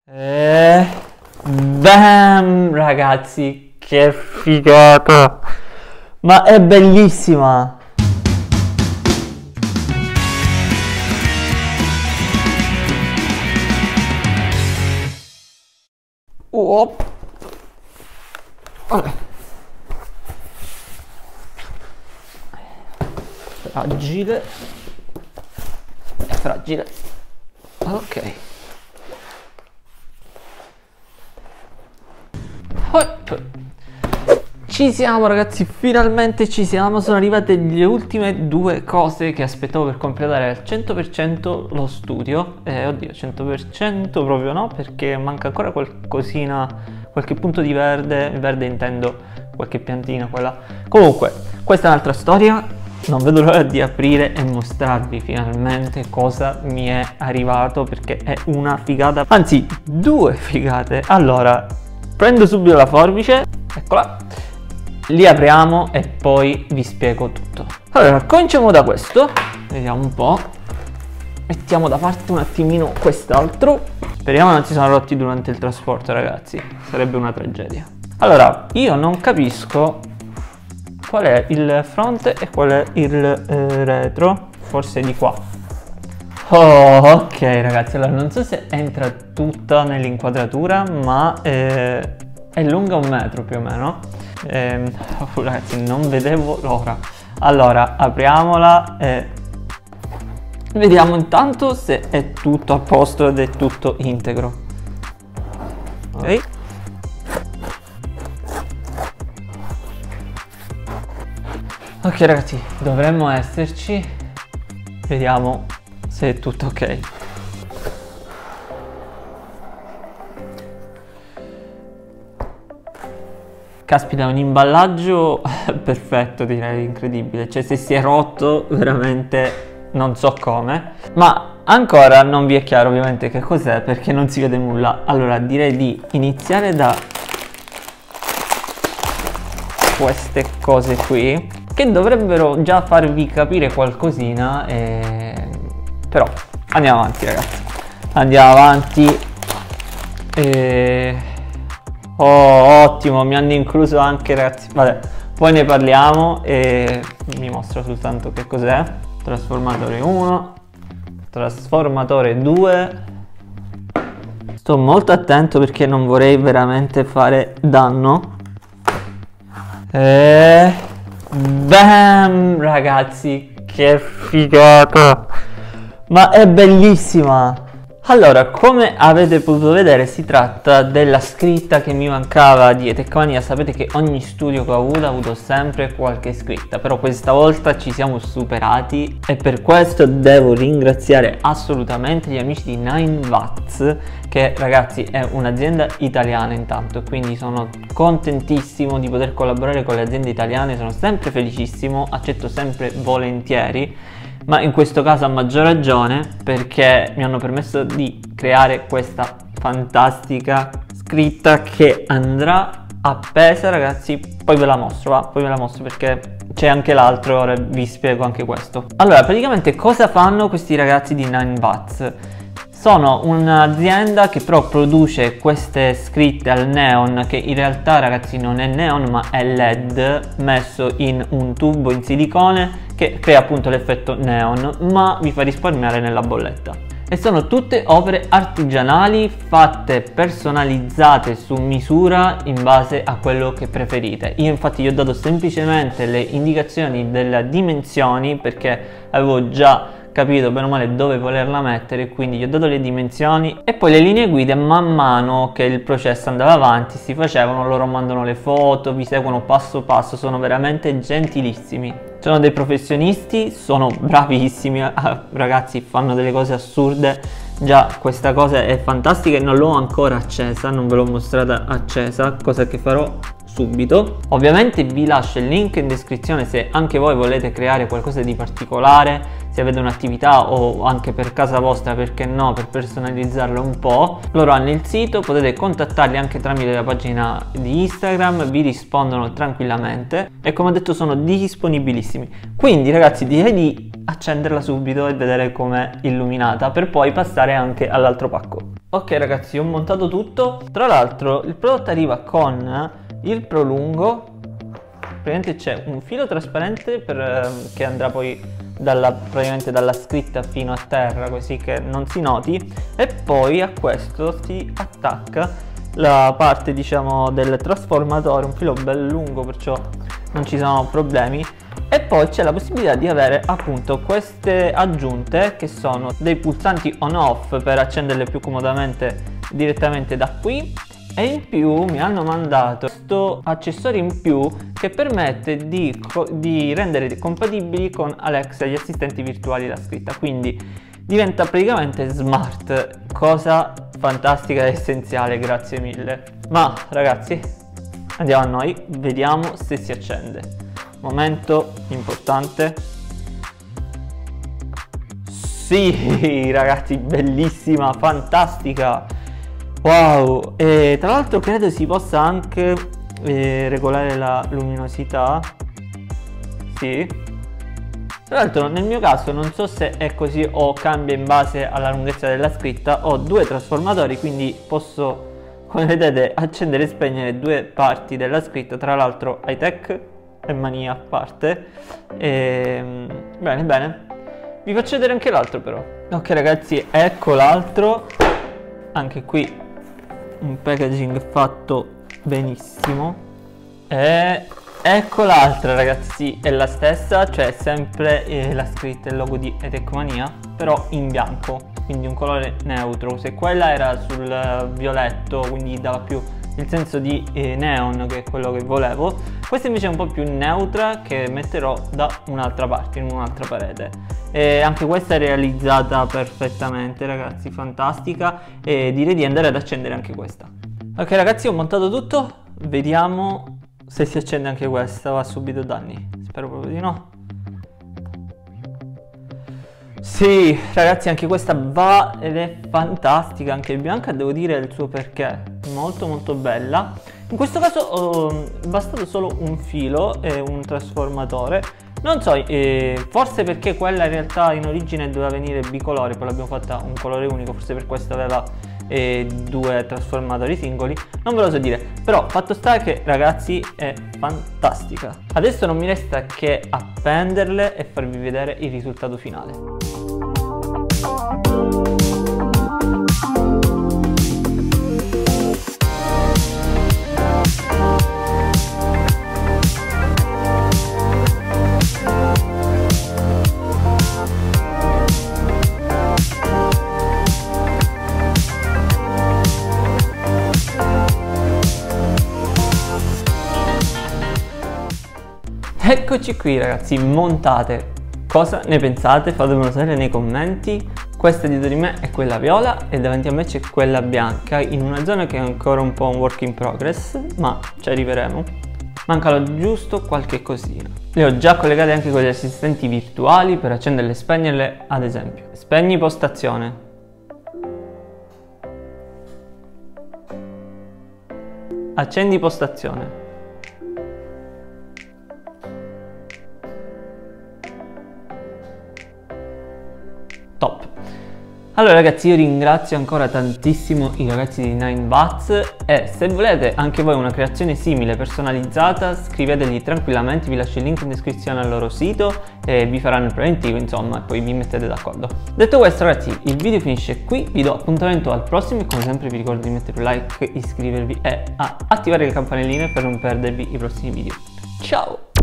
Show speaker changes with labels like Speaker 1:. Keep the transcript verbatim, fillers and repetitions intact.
Speaker 1: E... Bam, ragazzi, che figata! Ma è bellissima! Oh. Fragile. È fragile. Ok. Ci siamo, ragazzi, finalmente ci siamo. Sono arrivate le ultime due cose che aspettavo per completare al cento per cento lo studio. Eh, oddio, cento per cento proprio no, perché manca ancora qualcosina, qualche punto di verde. Il verde intendo qualche piantina, quella. Comunque, questa è un'altra storia. Non vedo l'ora di aprire e mostrarvi finalmente cosa mi è arrivato, perché è una figata, anzi due figate. Allora, prendo subito la forbice, eccola, li apriamo e poi vi spiego tutto. Allora, cominciamo da questo, vediamo un po', mettiamo da parte un attimino quest'altro, speriamo non si sono rotti durante il trasporto, ragazzi, sarebbe una tragedia. Allora, io non capisco qual è il fronte e qual è il eh, retro, forse di qua. Oh, ok ragazzi, allora non so se entra tutta nell'inquadratura, ma eh, è lunga un metro più o meno. Eh, oh, ragazzi, non vedevo l'ora. Allora, apriamola e vediamo intanto se è tutto a posto ed è tutto integro. Ok. Ok ragazzi, dovremmo esserci. Vediamo se è tutto ok. Caspita, è un imballaggio perfetto, direi, incredibile. Cioè, se si è rotto veramente non so come. Ma ancora non vi è chiaro ovviamente che cos'è, perché non si vede nulla. Allora direi di iniziare da queste cose qui, che dovrebbero già farvi capire qualcosina, e... però andiamo avanti ragazzi, andiamo avanti. E... oh, ottimo, mi hanno incluso anche, ragazzi, vabbè, poi ne parliamo e vi mostro soltanto che cos'è. Trasformatore uno, trasformatore due. Sto molto attento perché non vorrei veramente fare danno. E... bam, ragazzi, che figata! Ma è bellissima! Allora, come avete potuto vedere, si tratta della scritta che mi mancava di Tecmania. Sapete che ogni studio che ho avuto ha avuto sempre qualche scritta, però questa volta ci siamo superati e per questo devo ringraziare assolutamente gli amici di nine watts, che ragazzi è un'azienda italiana intanto, quindi sono contentissimo di poter collaborare con le aziende italiane, sono sempre felicissimo, accetto sempre volentieri. Ma in questo caso a maggior ragione perché mi hanno permesso di creare questa fantastica scritta che andrà appesa, ragazzi. Poi ve la mostro, va? Poi ve la mostro perché c'è anche l'altro, ora vi spiego anche questo. Allora, praticamente cosa fanno questi ragazzi di nine watts? Sono un'azienda che però produce queste scritte al neon, che in realtà ragazzi non è neon ma è led messo in un tubo in silicone che crea appunto l'effetto neon, ma vi fa risparmiare nella bolletta. E sono tutte opere artigianali fatte personalizzate su misura in base a quello che preferite. Io infatti gli ho dato semplicemente le indicazioni delle dimensioni perché avevo già capito bene o male dove volerla mettere, quindi gli ho dato le dimensioni e poi le linee guida. Man mano che il processo andava avanti si facevano, loro mandano le foto, vi seguono passo passo, sono veramente gentilissimi, sono dei professionisti, sono bravissimi, ragazzi, fanno delle cose assurde. Già questa cosa è fantastica e non l'ho ancora accesa, non ve l'ho mostrata accesa, cosa che farò subito. Ovviamente vi lascio il link in descrizione se anche voi volete creare qualcosa di particolare, se avete un'attività o anche per casa vostra, perché no, per personalizzarlo un po'. Loro hanno il sito, potete contattarli anche tramite la pagina di Instagram, vi rispondono tranquillamente e come ho detto sono disponibilissimi. Quindi ragazzi direi di accenderla subito e vedere com'è illuminata per poi passare anche all'altro pacco. Ok ragazzi, ho montato tutto. Tra l'altro il prodotto arriva con il prolungo. Praticamente c'è un filo trasparente per, eh, che andrà poi dalla, praticamente dalla scritta fino a terra, così che non si noti, e poi a questo si attacca la parte, diciamo, del trasformatore, un filo bello lungo, perciò non ci sono problemi. E poi c'è la possibilità di avere appunto queste aggiunte che sono dei pulsanti on off per accenderle più comodamente direttamente da qui. E in più mi hanno mandato questo accessorio in più che permette di, di rendere compatibili con Alexa gli assistenti virtuali da scritta, quindi diventa praticamente smart, cosa fantastica e essenziale, grazie mille. Ma ragazzi, andiamo a noi, vediamo se si accende. Momento importante. Sì ragazzi, bellissima, fantastica. Wow, e tra l'altro credo si possa anche eh, regolare la luminosità. Sì. Tra l'altro nel mio caso non so se è così o cambia in base alla lunghezza della scritta. Ho due trasformatori, quindi posso, come vedete, accendere e spegnere due parti della scritta. Tra l'altro high tech e mania a parte. E, bene, bene. Vi faccio vedere anche l'altro però. Ok ragazzi, ecco l'altro. Anche qui un packaging fatto benissimo. E ecco l'altra ragazzi, è la stessa, cioè sempre eh, la scritta e il logo di Etecmania, però in bianco, quindi un colore neutro. Se quella era sul violetto, quindi dava più il senso di eh, neon, che è quello che volevo, questa invece è un po' più neutra, che metterò da un'altra parte, in un'altra parete. E anche questa è realizzata perfettamente ragazzi, fantastica, e direi di andare ad accendere anche questa. Ok ragazzi, ho montato tutto, vediamo se si accende anche questa o ha subito danni. Spero proprio di no. Sì ragazzi, anche questa va ed è fantastica, anche bianca, devo dire il suo perché, molto molto bella. In questo caso oh, è bastato solo un filo e un trasformatore. Non so, eh, forse perché quella in realtà in origine doveva venire bicolore, poi l'abbiamo fatta un colore unico, forse per questo aveva eh, due trasformatori singoli, non ve lo so dire. Però fatto sta che ragazzi è fantastica. Adesso non mi resta che appenderle e farvi vedere il risultato finale. Eccoci qui ragazzi, montate. Cosa ne pensate? Fatemelo sapere nei commenti. Questa dietro di me è quella viola e davanti a me c'è quella bianca, in una zona che è ancora un po' un work in progress, ma ci arriveremo. Mancano giusto qualche cosina. Le ho già collegate anche con gli assistenti virtuali per accenderle e spegnerle, ad esempio. Spegni postazione. Accendi postazione. Top. Allora ragazzi, io ringrazio ancora tantissimo i ragazzi di nine watts e se volete anche voi una creazione simile, personalizzata, scrivetegli tranquillamente, vi lascio il link in descrizione al loro sito e vi faranno il preventivo, insomma, e poi vi mettete d'accordo. Detto questo ragazzi, il video finisce qui, vi do appuntamento al prossimo e come sempre vi ricordo di mettere un like, iscrivervi e a attivare le campanelline per non perdervi i prossimi video. Ciao!